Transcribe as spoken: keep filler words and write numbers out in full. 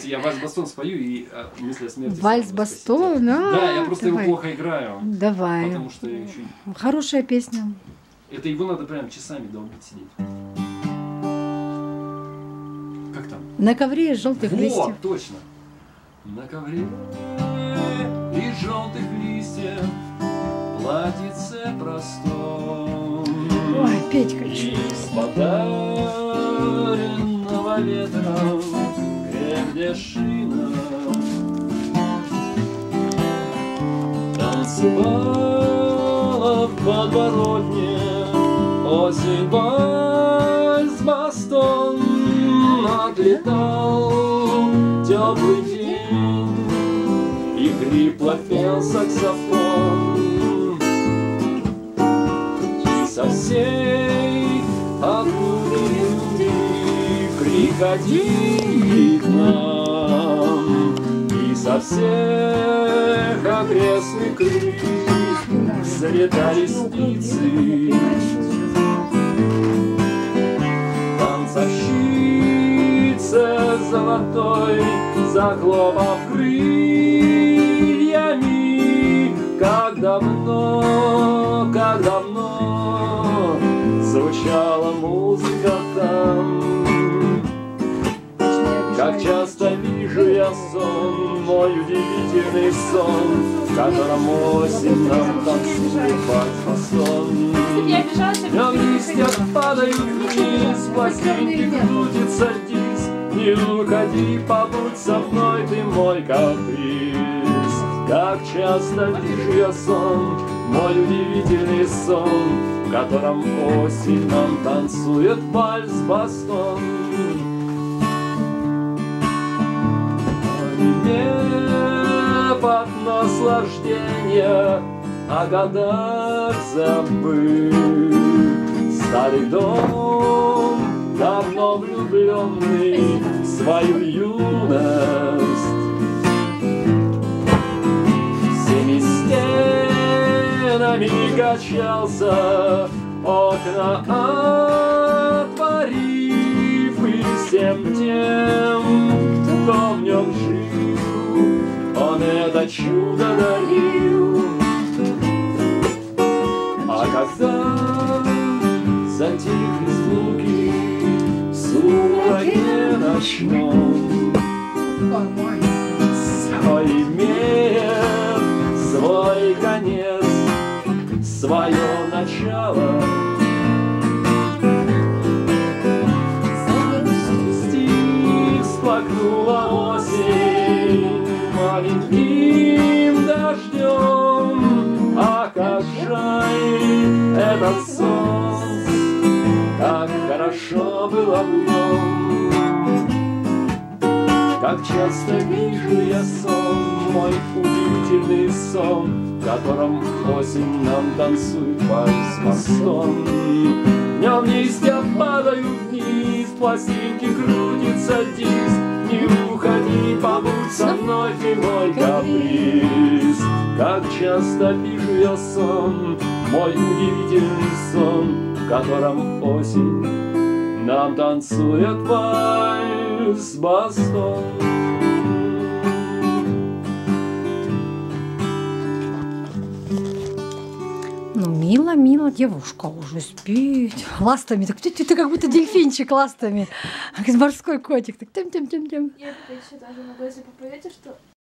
Давайте я вальс-бастон спою и а, мысли о смерти. Вальс-бастон? Да, да, я просто давай. его плохо играю. Давай. Потому что я еще... Хорошая песня. Это его надо прям часами долбить сидеть. Как там? На ковре из желтых вот, листьев. Точно. На ковре из желтых листьев платьице простом. Ой, петь хочу. Из подаренного ветром крепдешина танцевала в подворотне осень вальс-бастон. Отлетал теплый день и хрипло пел саксофон. И со всей округи люди приходили к нам, и со всех окрестных крыш залетали птицы. Танцовщица золотой, захлопав крыльями, как давно, как давно звучала музыка там. Как часто вижу я сон, мой удивительный сон, в котором осень нам танцует вальс-бастон. Днем листья падают вниз, пластинки крутится диск. Не уходи, побудь со мной, ты мой каприз. Как часто вижу я сон, мой удивительный сон, в котором осень нам танцует вальс-бастон. Онемев от наслаждения, о годах забыв, старый дом, давно влюбленный в свою юность, всеми стенами качался, окна отворив, и всем тем, кто в нем жил, он это чудо дарил. А когда затихли звуки в сумраке ночном, все имеет свой конец, свое начало. Стих сплакнула осень маленьким дождем. А как жаль этот сон, как хорошо было в нем. Как часто вижу я сон, мой удивительный сон, в котором осень нам танцует вальс-бастон. Днем листья падают вниз, пластинки крутится диск. Не уходи, побудь со мной, ты мой каприз. Как часто вижу я сон, мой удивительный сон, в котором осень нам танцует вальс-бастон. Ну, мило, мило, девушка уже спит. Ластами, так ты, ты, ты как будто дельфинчик ластами. Как морской котик. Так тем-тем-тем-тем. Я еще даже могу, если попоете, что